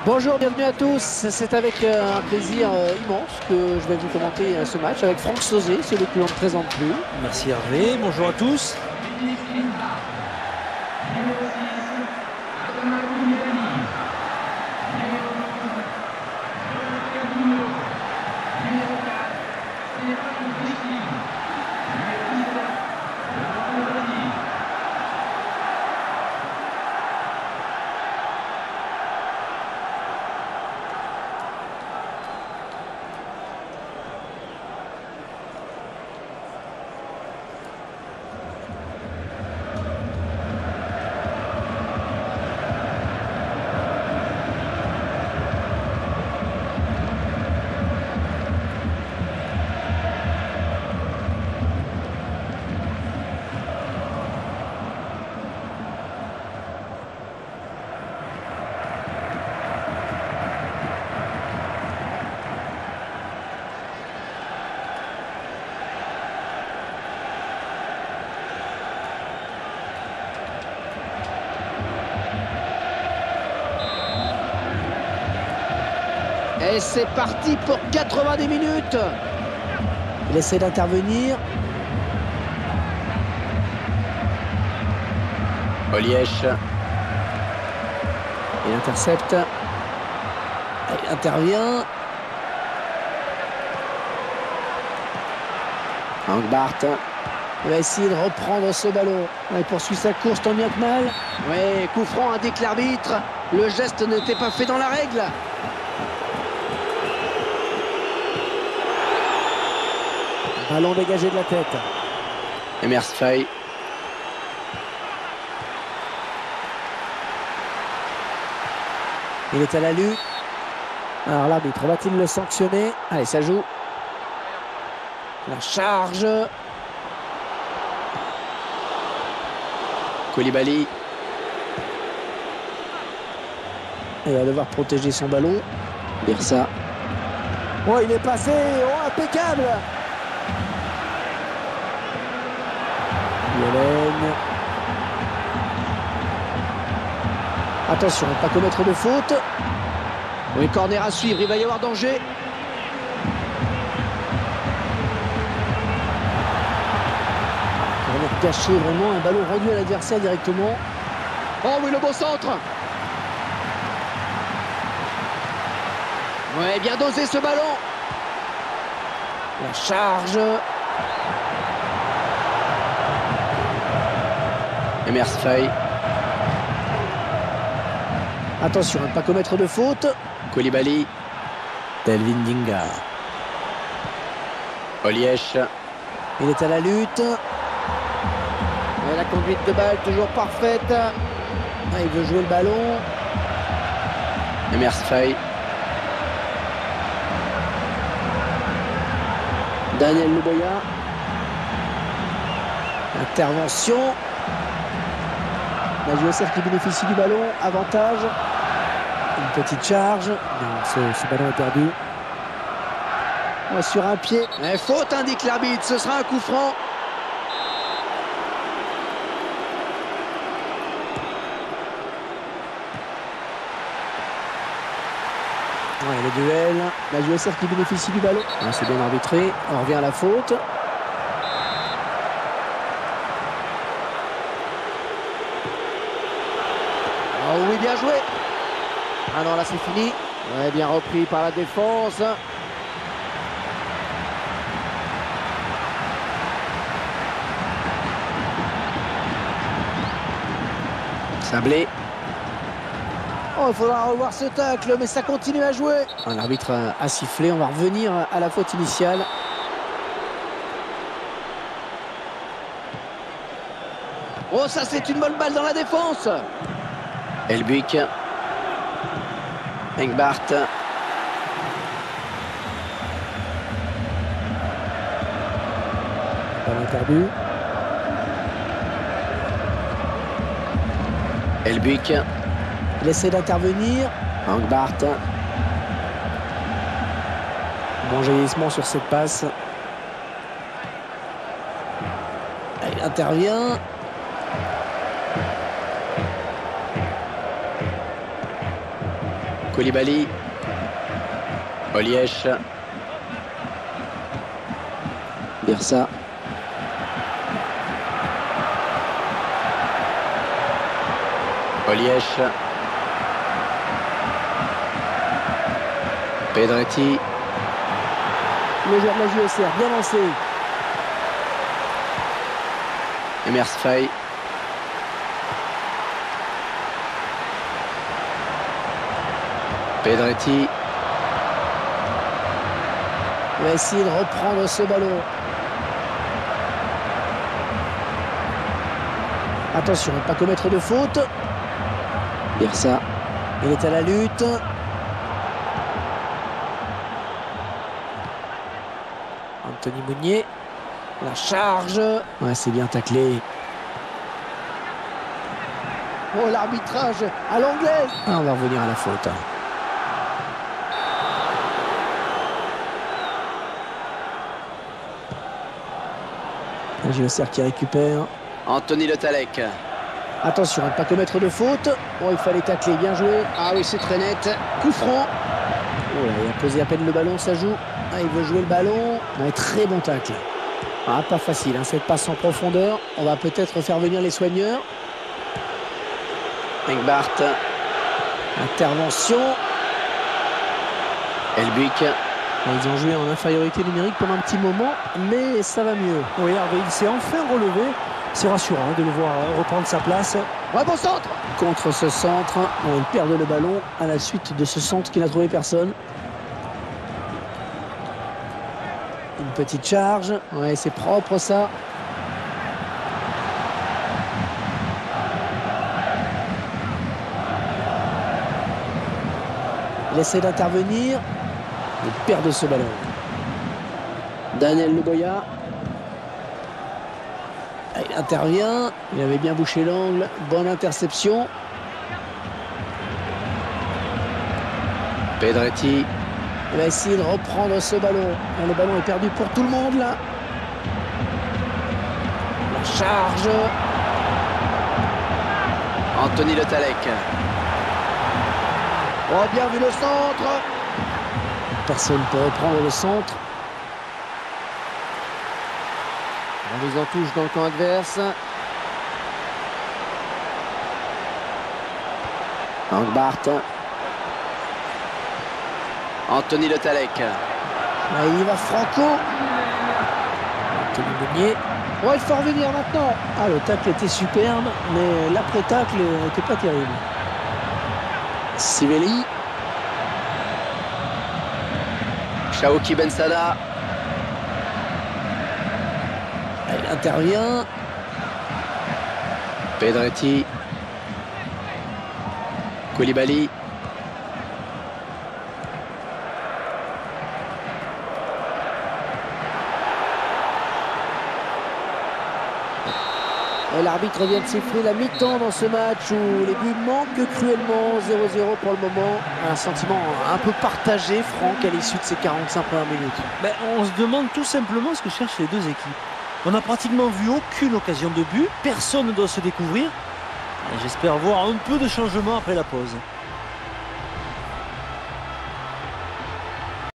Bonjour, bienvenue à tous. C'est avec un plaisir immense que je vais vous commenter ce match avec Franck Sauzet, celui que l'on ne présente plus. Merci Hervé, bonjour à tous. Et c'est parti pour 90 minutes. Il essaie d'intervenir. Olièche. Il intercepte. Il intervient. Angbart. Il va essayer de reprendre ce ballon. Il poursuit sa course tant bien que mal. Oui, coup franc, indique l'arbitre. Le geste n'était pas fait dans la règle. Ballon dégagé de la tête. Emersfeuille. Il est à la lutte. Alors l'arbitre va-t-il le sanctionner? Allez, ça joue. La charge. Koulibaly. Il va devoir protéger son ballon. Birsa. Oh, il est passé. Oh, impeccable. Yellen. Attention, pas commettre de faute. Oui, corner à suivre, il va y avoir danger. Corner caché, vraiment, un ballon rendu à l'adversaire directement. Oh oui, le beau centre. Ouais, bien dosé ce ballon. La charge. Emersfeuille. Attention à ne pas commettre de faute. Koulibaly. Delvin Dinga. Olièche. Il est à la lutte. Et la conduite de balle toujours parfaite. Il veut jouer le ballon. Emersfeuille. Daniel Luboya. Intervention. La JSR qui bénéficie du ballon. Avantage. Une petite charge. Non, ce ballon est perdu. Sur un pied. Et faute, indique l'arbitre. Ce sera un coup franc. Ouais, le duel. La JSR qui bénéficie du ballon. C'est bien arbitré. On revient à la faute. Oh oui, bien joué. Ah non, là c'est fini. Ouais, bien repris par la défense. Sablé. Oh, il faudra revoir ce tacle, mais ça continue à jouer. L'arbitre a sifflé, on va revenir à la faute initiale. Oh, ça c'est une bonne balle dans la défense. Elbuck. Engbart. Ballon perdu. Elbuck. Il essaie d'intervenir. Angbart. Bon jaillissement sur cette passe. Il intervient. Koulibaly. Olièche. Birsa. Olièche. Pedretti. Le joueur de la JOCR, bien lancé. Emers Faye. Pedretti. Il va essayer de reprendre ce ballon. Attention, ne pas commettre de faute. Birsa. Il est à la lutte. Anthony Mounier. La charge. Ouais, c'est bien taclé. Oh, l'arbitrage à l'anglaise. Ah, on va revenir à la faute. La JOCR qui récupère. Anthony Le Tallec. Attention, ne pas commettre de faute. Oh, il fallait tacler, bien joué. Ah oui, c'est très net. Coup franc. Oh là, il a posé à peine le ballon, ça joue. Ah, il veut jouer le ballon. Ouais, très bon tacle. Ah, pas facile, hein, cette passe en profondeur. On va peut-être faire venir les soigneurs. Engbart. Intervention. Elbuik. Ils ont joué en infériorité numérique pendant un petit moment, mais ça va mieux. Oui, Hervé, il s'est enfin relevé. C'est rassurant de le voir reprendre sa place. Ouais, bon centre. Contre ce centre, on perd le ballon à la suite de ce centre qui n'a trouvé personne. Une petite charge. Ouais, c'est propre ça. Il essaie d'intervenir. Il perd ce ballon. Daniel Luboya. Il intervient. Il avait bien bouché l'angle. Bonne interception. Pedretti. Il va essayer de reprendre ce ballon. Le ballon est perdu pour tout le monde là. La charge. Anthony Le Tallec. Oh, bien vu le centre. Personne peut reprendre le centre. On les en touche dans le camp adverse. Engbart. Anthony Le Tallec. Là, il y va Franco. Anthony Meunier. Oh, il faut revenir maintenant. Ah, le tacle était superbe, mais l'après-tacle n'était pas terrible. Sivelli. Chaouki Bensada. Il intervient. Pedretti. Koulibaly. L'arbitre vient de siffler la mi-temps dans ce match où les buts manquent cruellement. 0-0 pour le moment. Un sentiment un peu partagé, Franck, à l'issue de ces 45 premières minutes. Ben, on se demande tout simplement ce que cherchent les deux équipes. On n'a pratiquement vu aucune occasion de but. Personne ne doit se découvrir. J'espère voir un peu de changement après la pause.